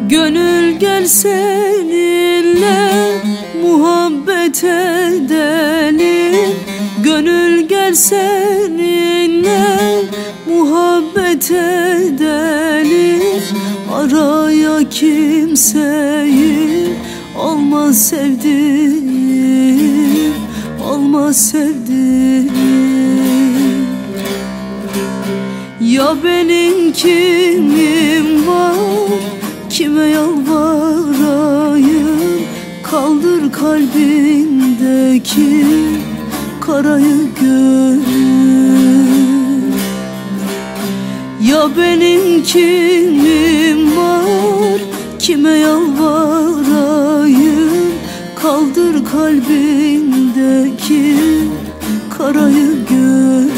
Gönül gel seninle muhabbet edelim. Gönül gel seninle muhabbet edelim. Araya kimseyi alma sevdiğim, alma sevdiğim. Ya benim kimim var, kime yalvarayım? Kaldır kalbindeki karayı gönül. Ya benim kimim var, kime yalvarayım? Kaldır kalbindeki karayı gönül.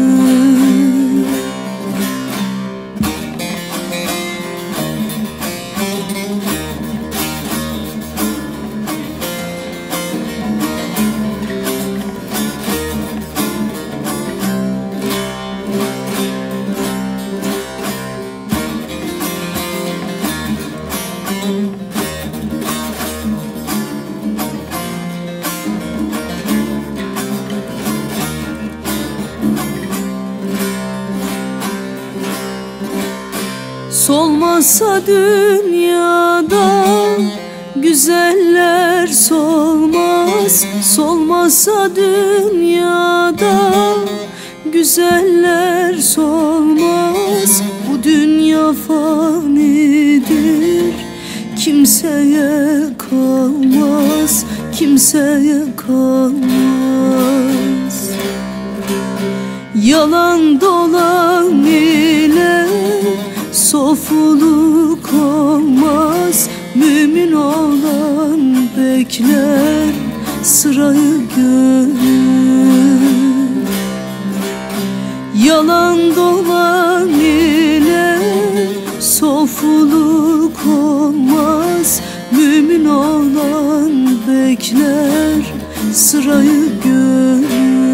Solmazsa dünyada güzeller solmaz. Solmazsa dünyada güzeller solmaz. Bu dünya fanidir, kimseye kalmaz, kimseye kalmaz. Yalan dolan ile sofuluk olmaz. Mümin olan bekler sırayı gönül. Yalan dolan ile sofuluk olmaz. Mümin olan bekler sırayı gönül.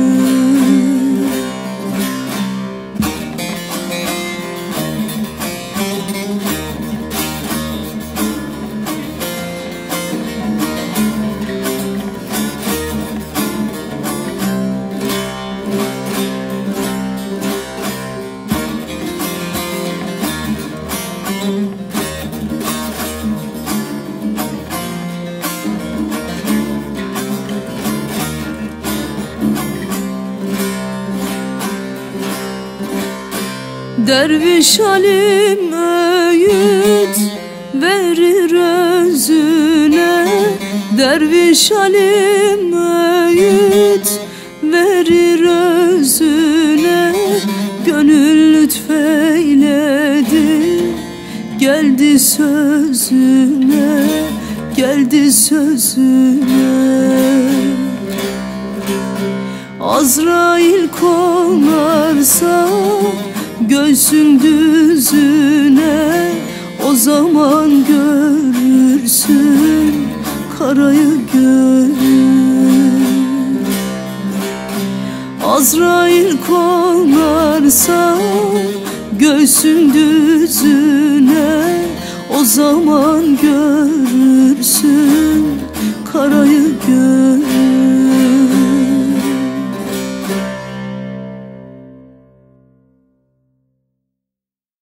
Derviş alim öğüt verir özüne. Derviş alim öğüt verir özüne. Gönül lütfeyledi, geldi sözüne, geldi sözüne. Azrail konarsa göğsün düzüne, o zaman görürsün karayı gönül. Azrail konarsa göğsün düzüne, o zaman görürsün karayı